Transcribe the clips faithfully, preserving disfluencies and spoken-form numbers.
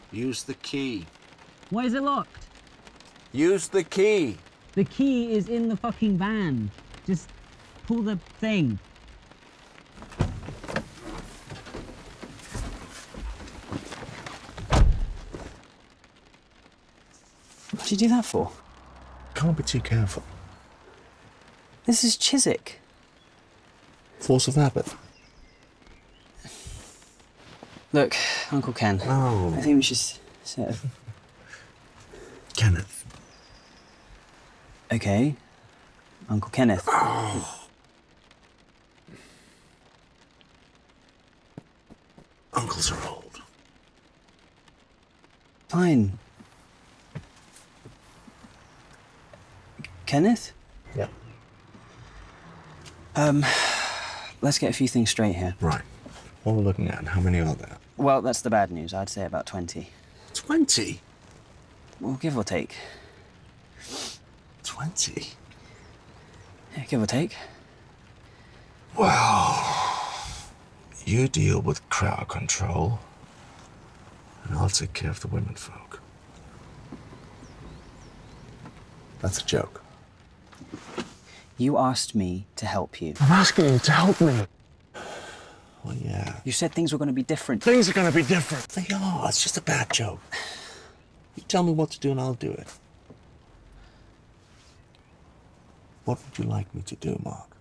Use the key. Why is it locked? Use the key. The key is in the fucking van. Just pull the thing. What did you do that for? Can't be too careful. This is Chiswick. Force of habit. Look, Uncle Ken. Oh. I think we should set. Kenneth. Okay. Uncle Kenneth. Oh. Uncles are old. Fine. Kenneth? Yeah. Um, let's get a few things straight here. Right. What are we looking at and how many are there? Well, that's the bad news. I'd say about twenty. Twenty? Well, give or take. Twenty? Yeah, give or take. Well, you deal with crowd control, and I'll take care of the women folk. That's a joke. You asked me to help you. I'm asking you to help me. Well, yeah. You said things were going to be different. Things are going to be different. They are. It's just a bad joke. You tell me what to do and I'll do it. What would you like me to do, Mark?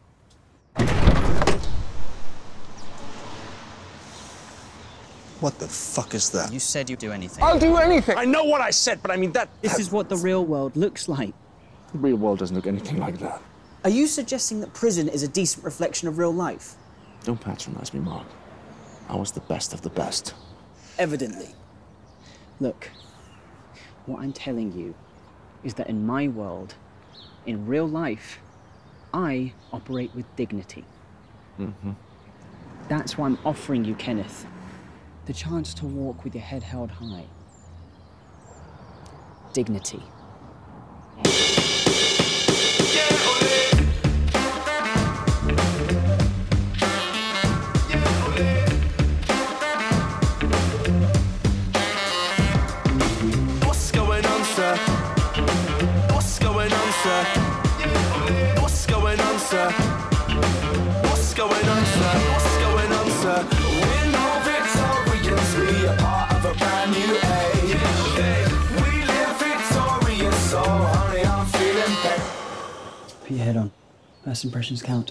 What the fuck is that? You said you'd do anything. I'll do anything! I know what I said, but I mean that... This is what the real world looks like. The real world doesn't look anything like that. Are you suggesting that prison is a decent reflection of real life? Don't patronize me, Mark. I was the best of the best. Evidently. Look, what I'm telling you is that in my world, in real life, I operate with dignity. Mm-hmm. That's why I'm offering you, Kenneth, the chance to walk with your head held high. Dignity. What's going on, sir? What's going on, sir? What's going on, sir? What's going on, sir? What's going on, sir? We're no Victorians, we are part of a brand new age. We live victorious, so honey, I'm feeling pain. Put your head on. First impressions count.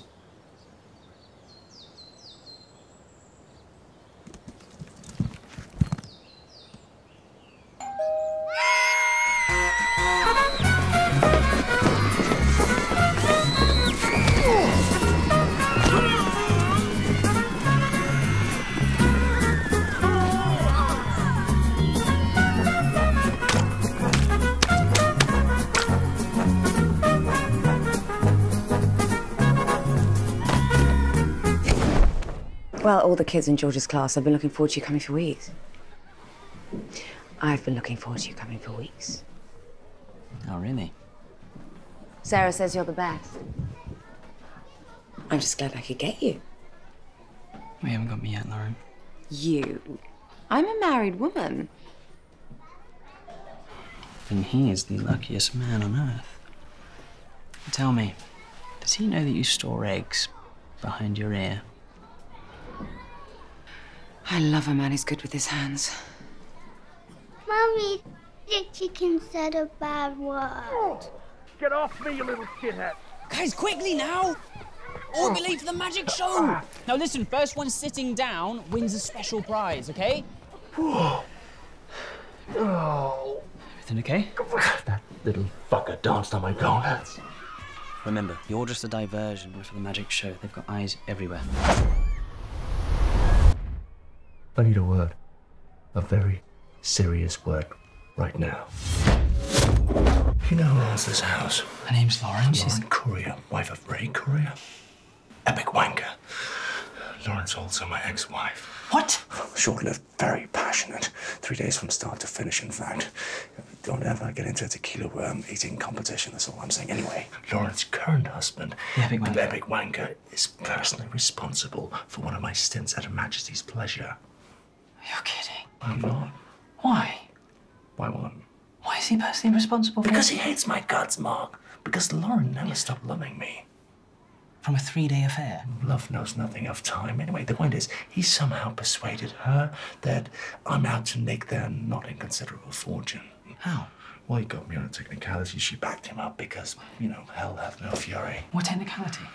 Well, all the kids in George's class have been looking forward to you coming for weeks. I've been looking forward to you coming for weeks. Oh, really? Sarah says you're the best. I'm just glad I could get you. We haven't got me yet, Lauren. You? I'm a married woman. And he is the luckiest man on earth. Tell me, does he know that you store eggs behind your ear? I love a man who's good with his hands. Mummy, the chicken said a bad word. Get off me, you little shithead! Guys, quickly now! All be late for the magic show! Now listen, first one sitting down wins a special prize, okay? Oh. Everything okay? That little fucker danced on my gonads. Remember, you're just a diversion for the magic show. They've got eyes everywhere. I need a word. A very serious word right now. You know who owns this house? Her name's Lauren. She's Lauren Courier, wife of Ray Courier. Epic wanker. Lauren's also my ex-wife. What? Short-lived, very passionate. Three days from start to finish, in fact. Don't ever get into a tequila um, eating competition, that's all I'm saying. Anyway, Lauren's current husband, the Epic Wanker. the Epic Wanker, is personally responsible for one of my stints at Her Majesty's pleasure. You're kidding. I'm not. Why? is he personally responsible for Because it? he hates my guts, Mark. Because Lauren never stopped loving me. From a three-day affair? Love knows nothing of time. Anyway, the point is, he somehow persuaded her that I'm out to nick their not inconsiderable fortune. How? Well, he got me on a technicality. She backed him up because, you know, hell hath no fury. What technicality?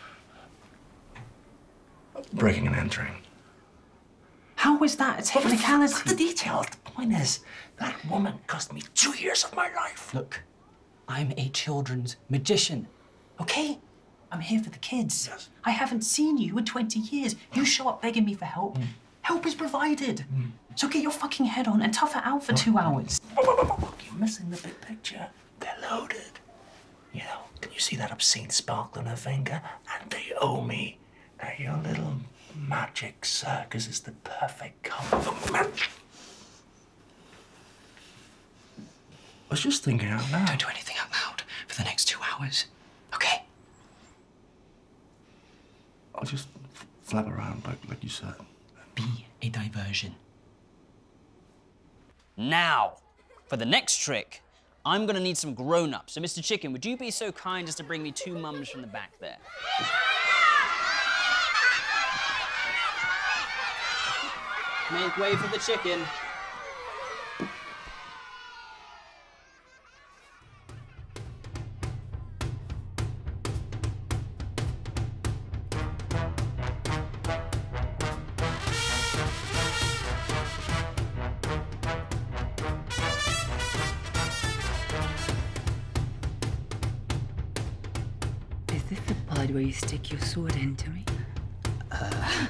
Breaking and entering. How is that a technicality? Not the details. The point is, that woman cost me two years of my life. Look, I'm a children's magician, okay? I'm here for the kids. Yes. I haven't seen you in twenty years. You show up begging me for help. Mm. Help is provided. Mm. So get your fucking head on and tough it out for two hours. You're missing the big picture. They're loaded. You know, can you see that obscene sparkle on her finger? And they owe me. Now, your little magic circus is the perfect cover for magic. I was just thinking out loud. Don't do anything out loud for the next two hours, okay? I'll just flap around like, like you said. Be a diversion. Now, for the next trick, I'm gonna need some grown-ups. So, Mister Chicken, would you be so kind as to bring me two mums from the back there? Make way for the chicken. Is this the part where you stick your sword into me? Uh...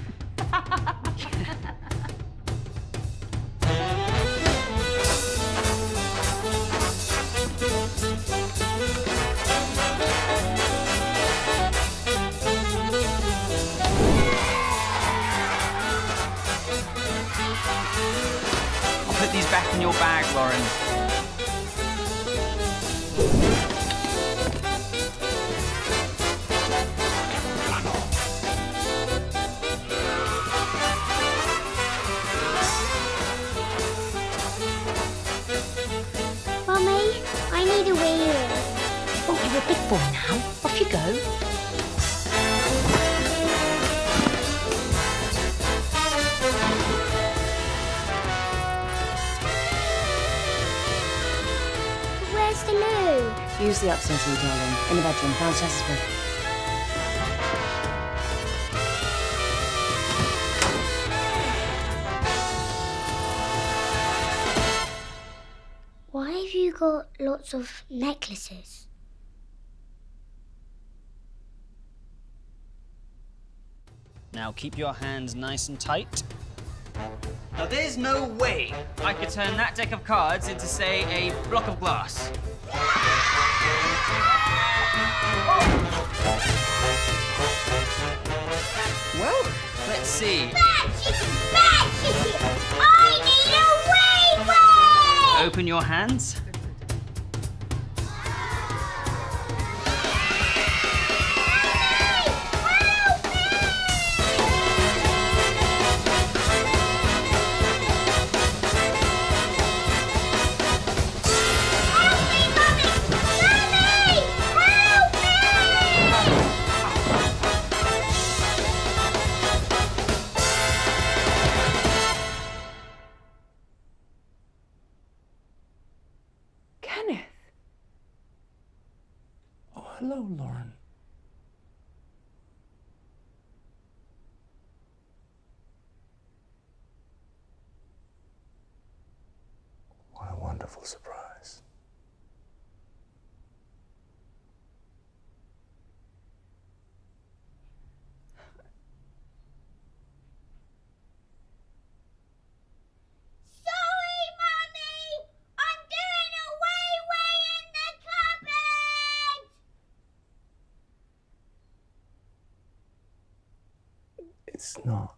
I'll put these back in your bag, Lauren. Mummy, I need a wee. Oh, you're a big boy now. Off you go. Where's the loo? Use the upstairs loo, darling. In the bedroom, downstairs is good. Why have you got lots of necklaces? Now keep your hands nice and tight. Now there's no way I could turn that deck of cards into, say, a block of glass. Well, let's see. Bad chicken! Bad chicken! I need a wee wee! Open your hands. Hello, Lauren. What a wonderful surprise. Sorry, Mummy! I'm doing a wee wee in the cupboard! It's not.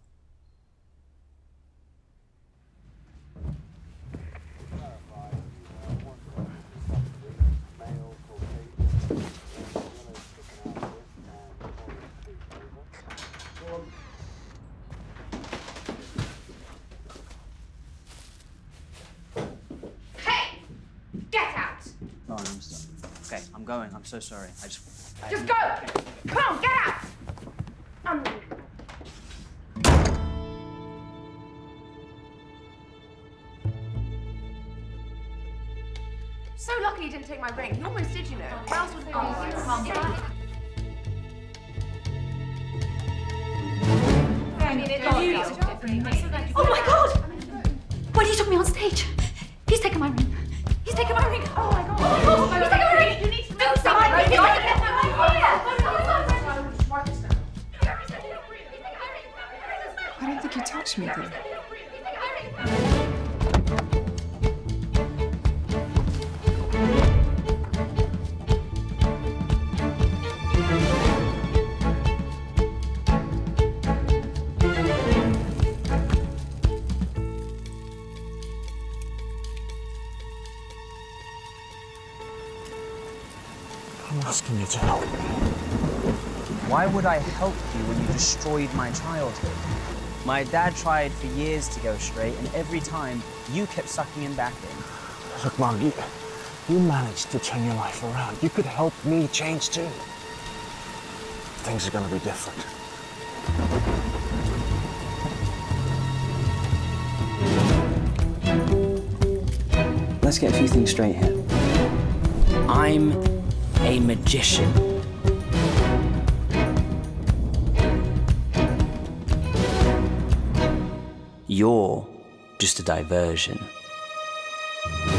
Hey! Get out! I'm going. I'm so sorry. I just... I Just go! Come on, get out! Unbelievable. So lucky you didn't take my ring. You almost did, you know. What else was going on? Calm down. Oh my God! Why you took me on stage? He's taken my ring. He's taken my ring. Oh my God! Oh, he's taken my ring. You need to do something. He's taken I don't think he touched me though. I'm asking you to help me. Why would I help you when you destroyed my childhood? My dad tried for years to go straight, and every time, you kept sucking him back in. Look, Mom, you, you managed to turn your life around. You could help me change too. Things are gonna be different. Let's get a few things straight here. I'm a magician. You're just a diversion.